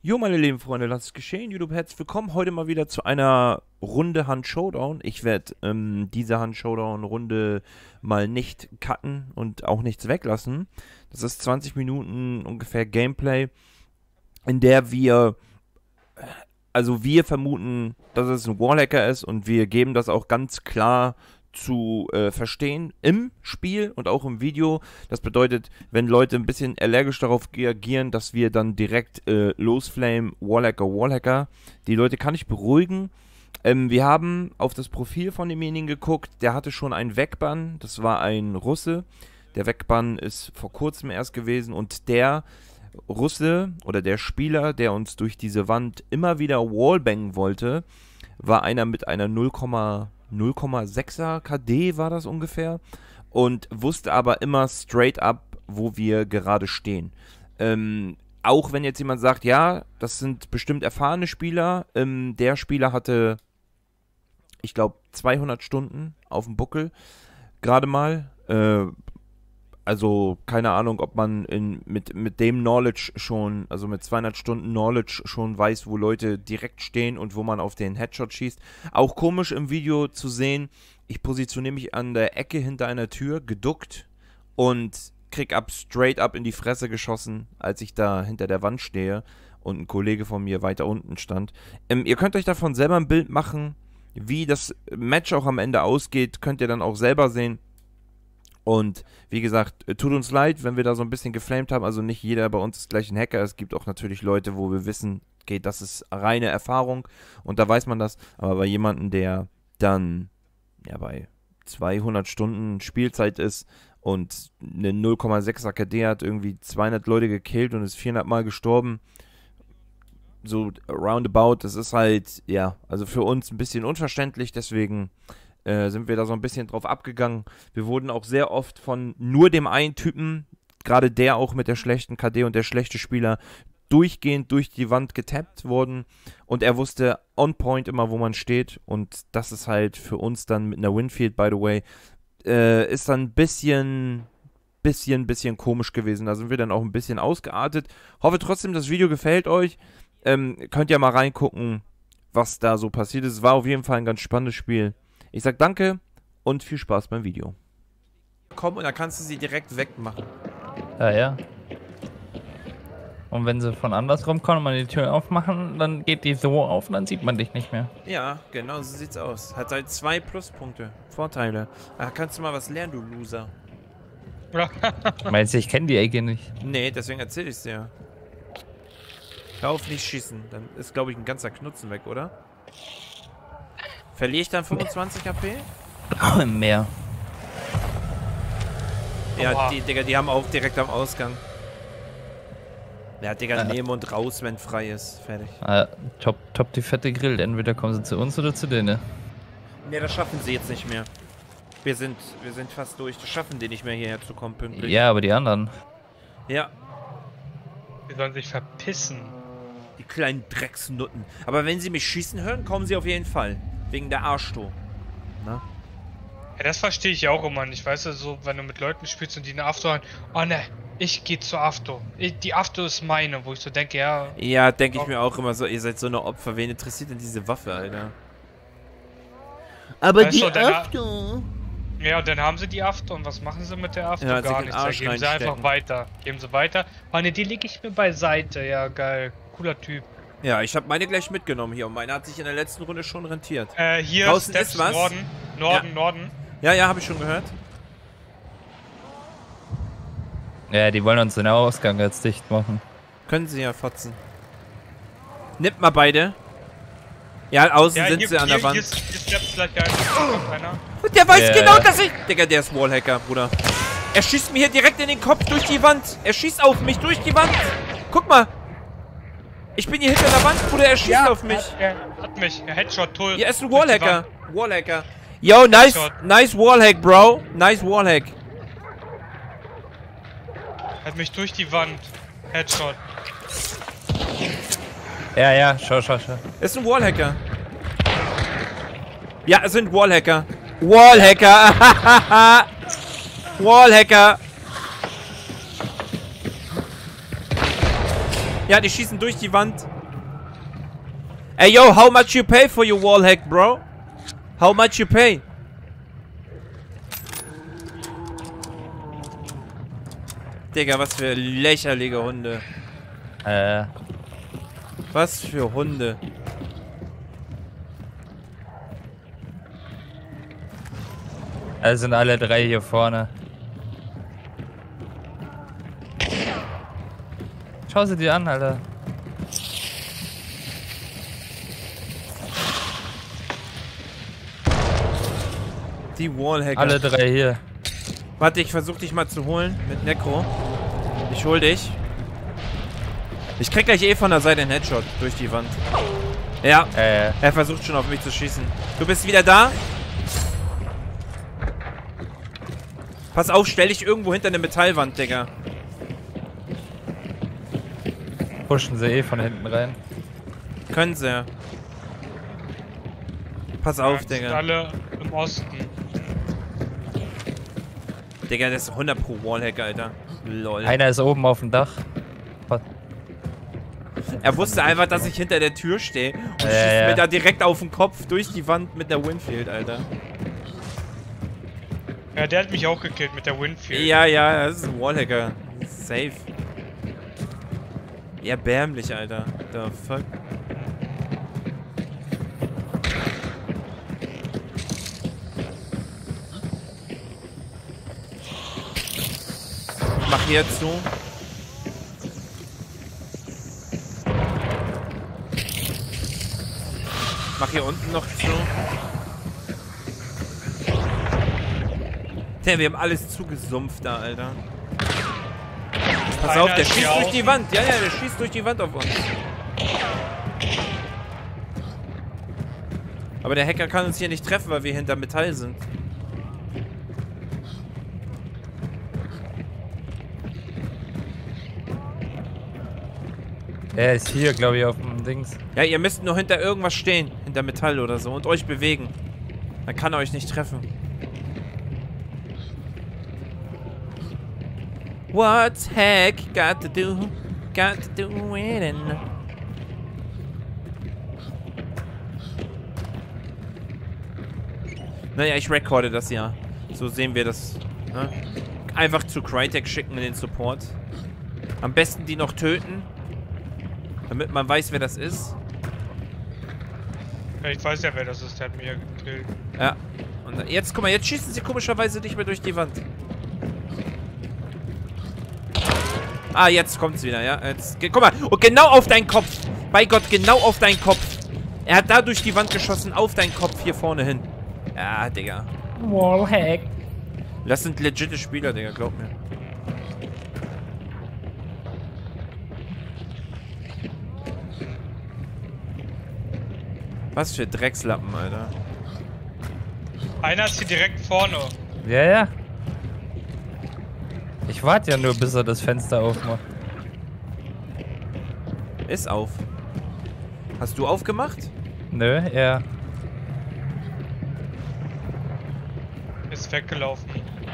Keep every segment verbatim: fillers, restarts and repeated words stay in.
Jo, meine lieben Freunde, lasst es geschehen. YouTube, herzlich willkommen. Heute mal wieder zu einer Runde Hand Showdown. Ich werde ähm, diese Hand Showdown Runde mal nicht cutten und auch nichts weglassen. Das ist zwanzig Minuten ungefähr Gameplay, in der wir, also wir vermuten, dass es ein Wallhacker ist und wir geben das auch ganz klar zu äh, verstehen im Spiel und auch im Video. Das bedeutet, wenn Leute ein bisschen allergisch darauf reagieren, dass wir dann direkt äh, losflamen, Wallhacker, Wallhacker. Die Leute kann ich beruhigen. Ähm, wir haben auf das Profil von demjenigen geguckt, der hatte schon einen Wegbann, das war ein Russe. Der Wegbann ist vor kurzem erst gewesen und der Russe oder der Spieler, der uns durch diese Wand immer wieder wallbangen wollte, war einer mit einer null Komma sechser K D war das ungefähr und wusste aber immer straight up, wo wir gerade stehen. Ähm, auch wenn jetzt jemand sagt, ja, das sind bestimmt erfahrene Spieler, ähm, der Spieler hatte, ich glaube, zweihundert Stunden auf dem Buckel, gerade mal. Äh, also keine Ahnung, ob man in, mit, mit dem Knowledge schon, also mit zweihundert Stunden Knowledge schon weiß, wo Leute direkt stehen und wo man auf den Headshot schießt. Auch komisch im Video zu sehen, ich positioniere mich an der Ecke hinter einer Tür, geduckt und krieg ab straight up in die Fresse geschossen, als ich da hinter der Wand stehe und ein Kollege von mir weiter unten stand. Ähm, ihr könnt euch davon selber ein Bild machen, wie das Match auch am Ende ausgeht, könnt ihr dann auch selber sehen. Und wie gesagt, tut uns leid, wenn wir da so ein bisschen geflamed haben. Also nicht jeder bei uns ist gleich ein Hacker. Es gibt auch natürlich Leute, wo wir wissen, okay, das ist reine Erfahrung und da weiß man das. Aber bei jemandem, der dann ja bei zweihundert Stunden Spielzeit ist und eine null Komma sechser K D hat, irgendwie zweihundert Leute gekillt und ist vierhundert Mal gestorben, so roundabout, das ist halt, ja, also für uns ein bisschen unverständlich, deswegen Äh, sind wir da so ein bisschen drauf abgegangen. Wir wurden auch sehr oft von nur dem einen Typen, gerade der auch mit der schlechten K D und der schlechte Spieler, durchgehend durch die Wand getappt worden. Und er wusste on point immer, wo man steht. Und das ist halt für uns dann mit einer Winfield, by the way, äh, ist dann ein bisschen, bisschen, bisschen komisch gewesen. Da sind wir dann auch ein bisschen ausgeartet. Hoffe trotzdem, das Video gefällt euch. Ähm, könnt ihr mal reingucken, was da so passiert ist. Es war auf jeden Fall ein ganz spannendes Spiel. Ich sag danke und viel Spaß beim Video. Komm, und dann kannst du sie direkt wegmachen. Ja, ja. Und wenn sie von andersrum kommen und man die Tür aufmachen, dann geht die so auf und dann sieht man dich nicht mehr. Ja, genau, so sieht's aus. Hat halt zwei Pluspunkte, Vorteile. Da kannst du mal was lernen, du Loser. Meinst du, ich kenne die Ecke nicht? Nee, deswegen erzähl ich's dir. Hör auf, nicht schießen. Dann ist, glaube ich, ein ganzer Knutzen weg, oder? Verliere ich dann fünfundzwanzig H P? Mehr. Ja, die, Digga, die haben auch direkt am Ausgang. Ja, Digga, äh. nehmen und raus, wenn frei ist. Fertig. Äh, top, top die fette Grill. Entweder kommen sie zu uns oder zu denen. Ne, das schaffen sie jetzt nicht mehr. Wir sind, wir sind fast durch. Das schaffen die nicht mehr hierher zu kommen, pünktlich. Ja, aber die anderen. Ja. Die sollen sich verpissen. Die kleinen Drecksnutten. Aber wenn sie mich schießen hören, kommen sie auf jeden Fall. Wegen der Arschtour. Na? Ja, das verstehe ich ja auch immer nicht. Weißt du, so, wenn du mit Leuten spielst und die eine Afto haben, oh ne, ich gehe zur Afto. Ich, die Afto ist meine, wo ich so denke, ja. Ja, denke ich mir auch immer so, ihr seid so eine Opfer. Wen interessiert denn diese Waffe, Alter? Aber die Afto. Ja, dann haben sie die Afto und was machen sie mit der Afto? Ja, gar nichts. Da geben sie einfach weiter. Geben sie weiter. Oh ne, die lege ich mir beiseite. Ja, geil. Cooler Typ. Ja, ich habe meine gleich mitgenommen hier und meine hat sich in der letzten Runde schon rentiert. Äh, hier draußen Steps ist was. Norden, Norden, ja. Norden. Ja, ja, habe ich schon gehört. Ja, die wollen uns den Ausgang jetzt dicht machen. Können sie ja fotzen. Nimmt mal beide. Ja, außen Ja, sind hier, sie an hier, der Wand. Hier ist, hier ist Steps gleich ein. Kommt einer. Der weiß Yeah. genau, dass ich... Digga, der ist Wallhacker, Bruder. Er schießt mir hier direkt in den Kopf durch die Wand. Er schießt auf mich durch die Wand. Guck mal. Ich bin hier hinter der Wand, Bruder, er schießt Ja, auf mich. Er hat mich. Er Headshot, toll. Ja, ist ein Wallhacker. Wallhacker. Yo, nice, nice Wallhack, Bro. Nice Wallhack. Hat mich durch die Wand. Headshot. Ja, ja, schau, schau, schau. Ist ein Wallhacker. Ja, es sind Wallhacker. Wallhacker. Wallhacker. Ja, die schießen durch die Wand. Ey, yo, how much you pay for your wallhack, bro? How much you pay? Digga, was für lächerliche Hunde. Äh. Was für Hunde. Also sind alle drei hier vorne. Schau sie dir an, Alter. Die Wallhacker. Alle drei hier. Warte, ich versuch dich mal zu holen mit Necro. Ich hol dich. Ich krieg gleich eh von der Seite einen Headshot durch die Wand. Ja, Äh. er versucht schon auf mich zu schießen. Du bist wieder da? Pass auf, stell dich irgendwo hinter eine Metallwand, Digga. Pushen sie eh von hinten rein. Können sie ja. Pass auf, Sind Digga. alle im Osten. Digga, das ist hundert pro Wallhack, Alter. Lol. Einer ist oben auf dem Dach. Was? Er wusste einfach, dass ich hinter der Tür stehe und Ja, schießt ja. mir da direkt auf den Kopf durch die Wand mit der Winfield, Alter. Ja, der hat mich auch gekillt mit der Winfield. Ja, ja, das ist ein Wallhacker. Safe. Erbärmlich, Alter. The fuck? Mach hier zu. Mach hier unten noch zu. Ja, wir haben alles zugesumpft da, Alter. Pass Einer auf, der ist schießt hier durch auch. die Wand. Ja, ja, der schießt durch die Wand auf uns. Aber der Hacker kann uns hier nicht treffen, weil wir hinter Metall sind. Er ist hier, glaube ich, auf dem Dings. Ja, ihr müsst nur hinter irgendwas stehen. Hinter Metall oder so. Und euch bewegen. Dann kann er euch nicht treffen. What's heck got to do? Got to do it in. Naja, ich recorde das ja. So sehen wir das. Ne? Einfach zu Crytek schicken in den Support. Am besten die noch töten. Damit man weiß, wer das ist. Ja, ich weiß ja, wer das ist, der hat mich ja gekillt. Ja. Und jetzt, guck mal, jetzt schießen sie komischerweise nicht mehr durch die Wand. Ah, jetzt kommt's wieder, ja. Jetzt, guck mal, und genau auf deinen Kopf. Bei Gott, genau auf deinen Kopf. Er hat da durch die Wand geschossen, auf deinen Kopf hier vorne hin. Ja, Digga. Wallhack. Das sind legitime Spieler, Digga, glaub mir. Was für Dreckslappen, Alter. Einer ist hier direkt vorne. Ja, ja. Ich warte ja nur, bis er das Fenster aufmacht. Ist auf. Hast du aufgemacht? Nö, er. Ist weggelaufen.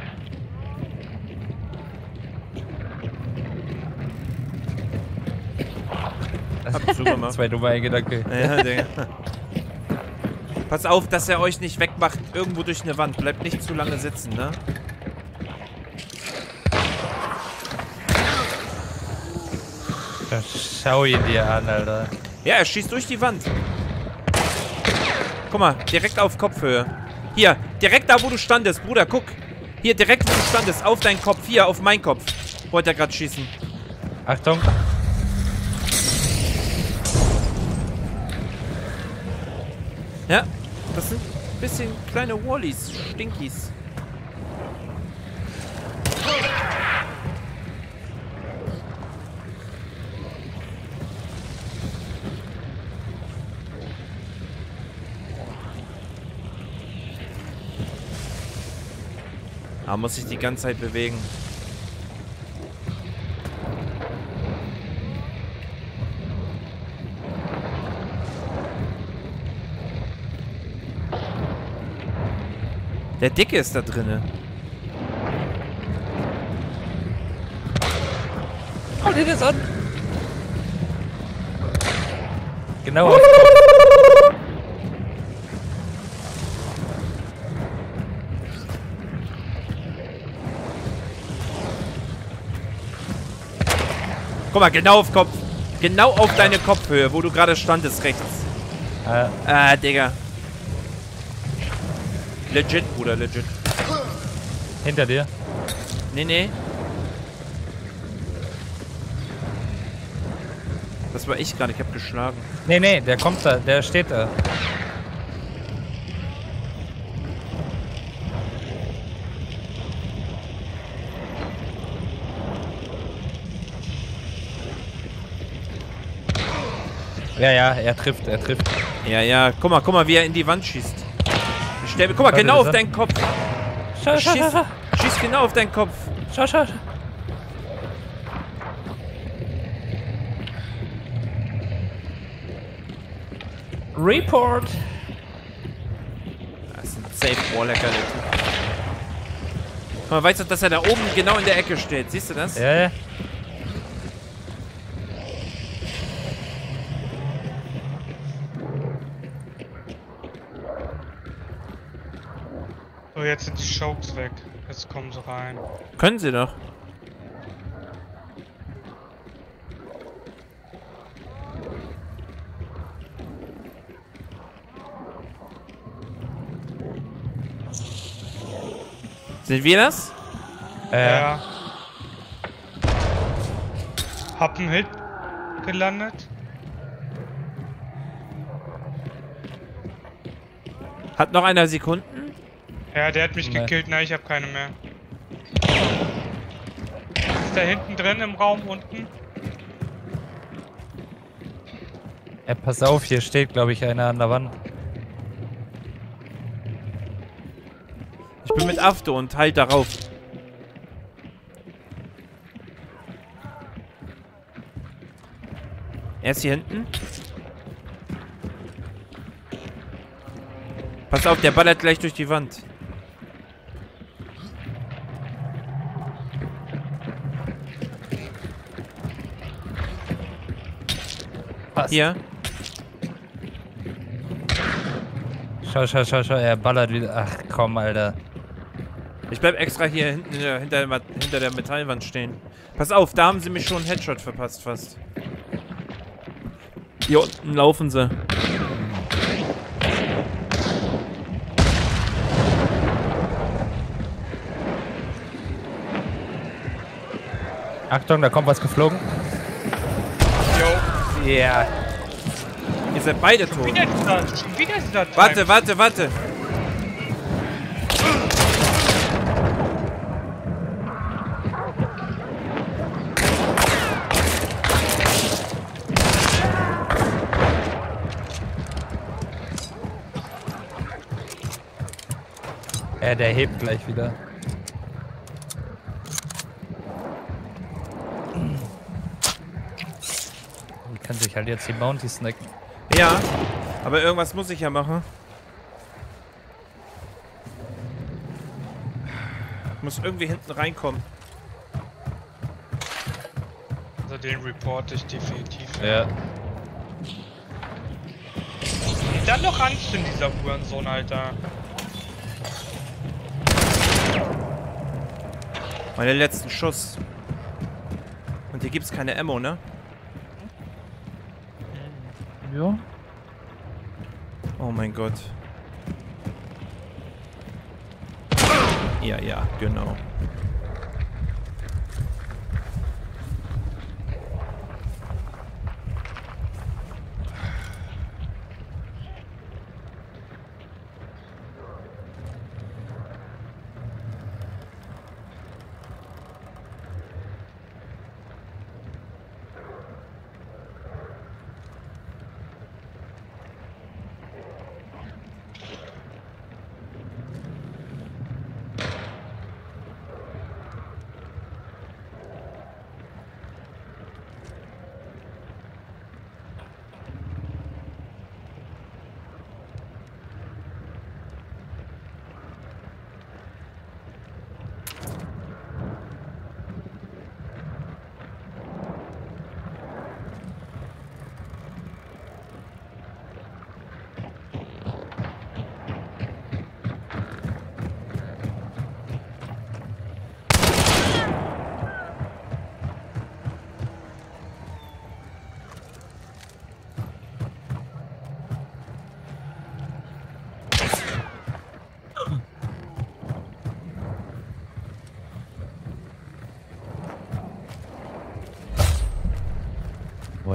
Hab zugemacht. Zwei dumme Gedanke. Ja, Digga. Pass auf, dass er euch nicht wegmacht, irgendwo durch eine Wand. Bleibt nicht zu lange sitzen, ne? Ja, schau ihn dir an, Alter. Ja, er schießt durch die Wand. Guck mal, direkt auf Kopfhöhe. Hier, direkt da, wo du standest, Bruder, guck. Hier, direkt wo du standest, auf deinen Kopf. Hier, auf meinen Kopf. Wollte er gerade schießen. Achtung. Ja, das sind ein bisschen kleine Wallies, Stinkies. Ah, muss sich die ganze Zeit bewegen. Der Dicke ist da drinne. Schau dir das an. Genau auf den Kopf. Guck mal, genau auf Kopf. Genau auf deine Kopfhöhe, wo du gerade standest, rechts. Äh, Ah, Digga. Legit, Bruder, legit. hinter dir. Nee, nee. Das war ich gerade, ich hab geschlagen. Nee, nee, der kommt da, der steht da. Ja, ja, er trifft, er trifft. Ja, ja, guck mal, guck mal, wie er in die Wand schießt. Ich stell, guck mal, Warte, genau das auf hat- deinen Kopf. Schau, schau, Schieß, schau, schieß genau auf deinen Kopf. schau, schau, schau. Report. Das ist ein safe Warlecker, der Typ. Guck mal, weißt du, dass er da oben genau in der Ecke steht? Siehst du das? Ja, ja. So, jetzt sind die Chokes weg. Jetzt kommen sie rein. Können sie doch. Sind wir das? Äh, Ja. Hab einen Hit gelandet. Hat noch einer Sekunden? Ja, der hat mich Nee. gekillt. Nein, ich habe keine mehr. Ist da hinten drin im Raum unten? ja, pass auf, hier steht, glaube ich, einer an der Wand. Ich bin mit Afto und halt darauf. Er ist hier hinten. Pass auf, der ballert gleich durch die Wand. Passt. Hier. Schau, schau, schau, schau, er ballert wieder. Ach komm, Alter. Ich bleib extra hier hinten in der, hinter, der, Ma- hinter der Metallwand stehen. Pass auf, da haben sie mich schon einen Headshot verpasst fast. Hier unten laufen sie. Achtung, da kommt was geflogen. Jo. Ja. Ihr seid beide tot. Wieder dieser, schon wieder dieser Time. Warte, warte, warte. Ja, der hebt gleich wieder. Die kann sich halt jetzt die Bounty snacken. Ja, aber irgendwas muss ich ja machen. Ich muss irgendwie hinten reinkommen. Also den reporte ich definitiv. Ja. Die dann noch anzünden, dieser Hurensohn, Alter. Meine letzten Schuss. Und hier gibt's keine Ammo, ne? Ja. Oh mein Gott. Ja, ja, genau.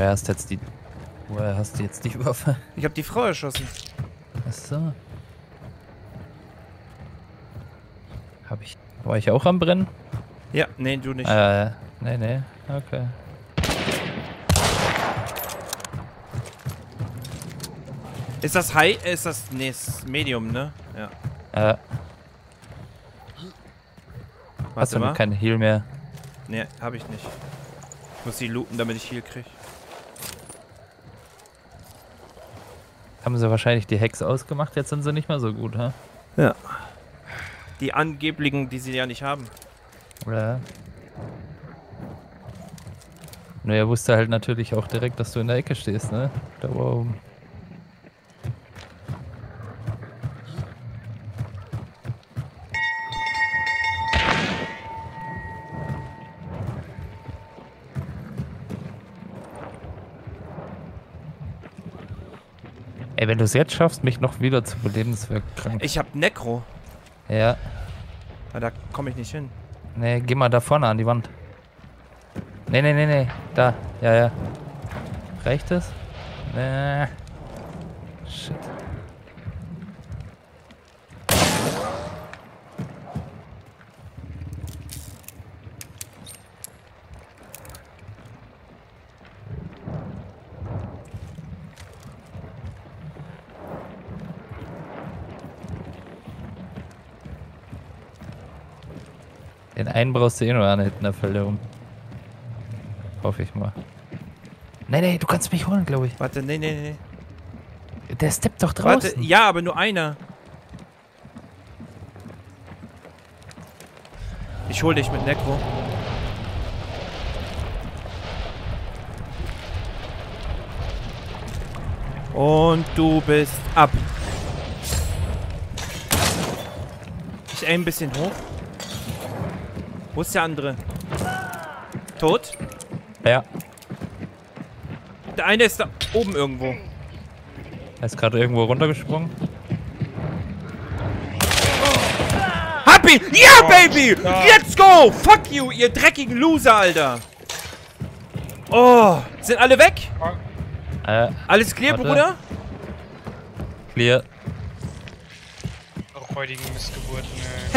Woher hast du jetzt die... Woher hast du jetzt die Waffe? Ich habe die Frau erschossen. Achso. Hab ich... War ich auch am Brennen? Ja, nee, du nicht. Äh, nee, nee. Okay. Ist das High? Ist das... Nee, ist Medium, ne? Ja. Äh, hast Warte du mal. noch keinen Heal mehr? Nee, hab ich nicht. Ich muss die looten, damit ich Heal krieg. Haben sie wahrscheinlich die Hex ausgemacht, jetzt sind sie nicht mehr so gut, ha? Ja. Die angeblichen, die sie ja nicht haben. Ja. Nur er wusste halt natürlich auch direkt, dass du in der Ecke stehst, ne? Da oben. Ey, wenn du es jetzt schaffst, mich noch wieder zu beleben, das wäre krank. Ich hab Necro. Ja. Aber da komme ich nicht hin. Nee, geh mal da vorne an die Wand. Nee, nee, nee, nee. Da. Ja, ja. Reicht das? Nee. Shit. Den einen brauchst du eh nur an hinten der Verlegung. Hoffe ich mal. Nee, nee, du kannst mich holen, glaube ich. Warte, nee, nee, nee. Der steppt doch draußen. Warte, ja, aber nur einer. Ich hol dich mit Necro. Und du bist ab. Ich aim ein bisschen hoch. Wo ist der andere? Tot? Ja. Der eine ist da oben irgendwo. Er ist gerade irgendwo runtergesprungen. Hab ihn! Ja, Baby! Let's go! Fuck you, ihr dreckigen Loser, Alter! Oh, sind alle weg? Äh, Alles clear, Warte. Bruder? clear. Auch heutigen Missgeburten, ey.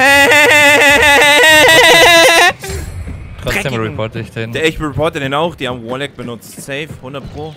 Trotzdem Dreckigen. reporte ich den. Der ich reporte den auch, die haben Warlock benutzt. Safe, hundert Pro.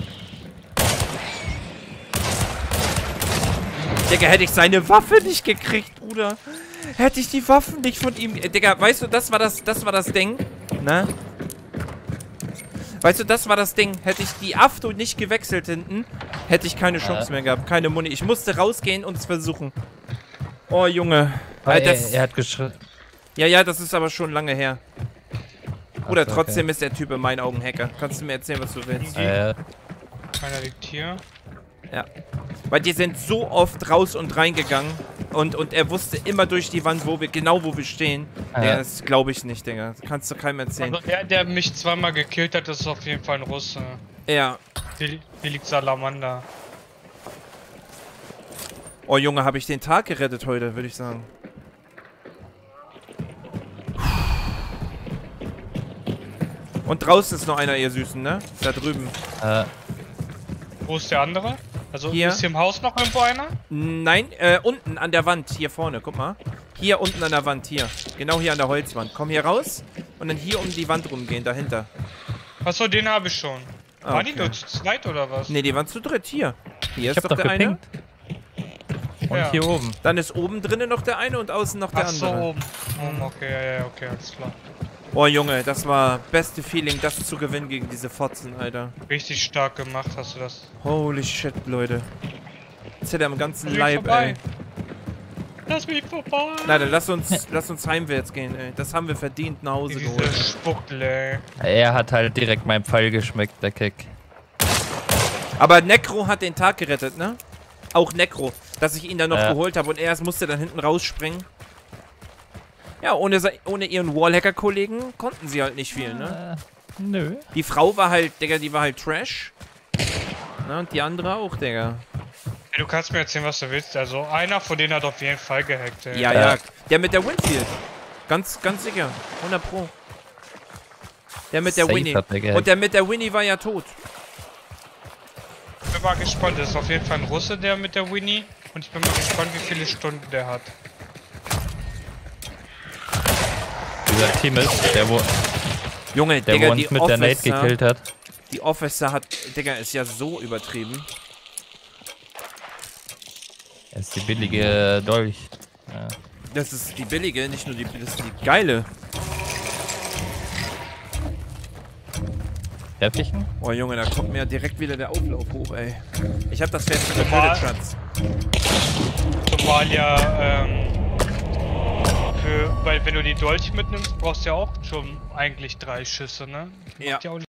Digga, hätte ich seine Waffe nicht gekriegt, Bruder. Hätte ich die Waffen nicht von ihm... Äh, Digga, weißt du, das war das, das war das Ding, ne? Weißt du, das war das Ding. Hätte ich die Afto nicht gewechselt hinten, hätte ich keine Chance äh. mehr gehabt. Keine Muni. Ich musste rausgehen und es versuchen. Oh, Junge. Ah, Äh, er, das, er hat geschrien. ja, ja, das ist aber schon lange her. Bruder, so, trotzdem okay. ist der Typ in meinen Augen Hacker. Kannst du mir erzählen, was du willst? Äh, Keiner liegt hier. Ja. Weil die sind so oft raus und reingegangen und, und er wusste immer durch die Wand, wo wir, genau wo wir stehen. Ja. Ja, das glaube ich nicht, Digga. Das kannst du keinem erzählen. Also der, der mich zweimal gekillt hat, ist auf jeden Fall ein Russe. Ja. Hier, hier liegt Salamander. Oh Junge, habe ich den Tag gerettet heute, würde ich sagen. Und draußen ist noch einer, ihr Süßen, ne? Da drüben. äh, Wo ist der andere? Also Hier. ist hier im Haus noch irgendwo einer? Nein, äh, unten an der Wand. Hier vorne, guck mal. Hier unten an der Wand, hier. Genau hier an der Holzwand. Komm hier raus und dann hier um die Wand rumgehen, dahinter. Achso, den habe ich schon. Ah, Waren die okay. nur zu zweit oder was? Ne, die waren zu dritt. Hier. Hier ich ist hab doch doch der eine. gepinkt. Und Ja. hier oben. Dann ist oben drinnen noch der eine und außen noch der Achso, andere. oben. Oben, okay, ja, ja, okay, alles klar. Oh Junge, das war beste Feeling, das zu gewinnen gegen diese Fotzen, Alter. Richtig stark gemacht hast du das. Holy shit, Leute. Jetzt hätte er am ganzen Lass mich Leib, vorbei. ey. Lass mich vorbei! Na, dann lass uns, lass uns heimwärts gehen, ey. Das haben wir verdient nach Hause Diese geholt. Spuckle, ey. Er hat halt direkt meinen Pfeil geschmeckt, der Kick. Aber Necro hat den Tag gerettet, ne? Auch Necro, dass ich ihn dann noch Ja. geholt habe und er erst musste dann hinten rausspringen. Ja, ohne, se- ohne ihren Wallhacker-Kollegen konnten sie halt nicht viel, ne? Äh, nö. Die Frau war halt, Digga, die war halt Trash. Na, und die andere auch, Digga. Ey, du kannst mir erzählen, was du willst. Also, einer von denen hat auf jeden Fall gehackt, ey. Ja, Ja. ja. Der mit der Winfield. Ganz, ganz sicher. hundert Pro. Der mit der Safe Winnie. hat der gehackt. Und der mit der Winnie war ja tot. mal gespannt. Das ist auf jeden Fall ein Russe, der mit der Winnie. Und ich bin mal gespannt, wie viele Stunden der hat. Dieser Team ist, der wo, Junge, der Digga, wo die uns mit der Nate Officer, gekillt hat. die Officer hat, Digga, ist ja so übertrieben. Das ist die billige Dolch. Ja. Das ist die billige, nicht nur die, das ist die geile. Treffichen? Oh Junge, da kommt mir direkt wieder der Auflauf hoch, ey. Ich hab das Pferd schon Normal. getötet, Schatz. Zumal ja, ähm, für, weil wenn du die Dolch mitnimmst, brauchst du ja auch schon eigentlich drei Schüsse, ne? Ja. Macht ja auch